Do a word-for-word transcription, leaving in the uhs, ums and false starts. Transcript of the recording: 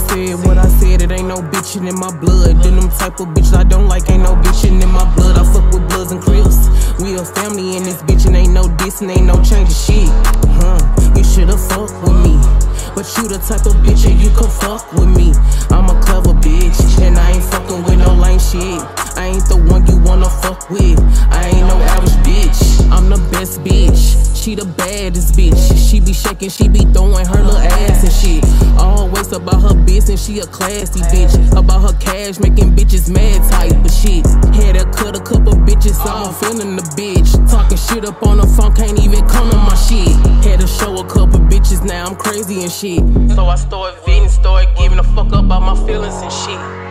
said what I said, it ain't no bitchin' in my blood. Then them type of bitches I don't like, ain't no bitchin' in my blood. I fuck with Bloods and Crips. We a family in this bitch and ain't no dissing, ain't no change of shit. Huh, you shoulda fucked with me, but you the type of bitch that you can fuck with me. I'm a clever bitch, and I ain't fucking with no lame shit. I ain't the one you wanna fuck with, I ain't no average bitch. I'm the best bitch, she the baddest bitch. She be shaking, she be throwing her little ass and shit. Always about her business, she a classy bitch. About her cash, making bitches mad type of shit. Had to cut a couple bitches, I'm feeling the bitch. Talking shit up on the phone, can't even come to my shit. Had to show a couple bitches, now I'm crazy and shit. So I started venting, started giving a fuck up about my feelings and shit.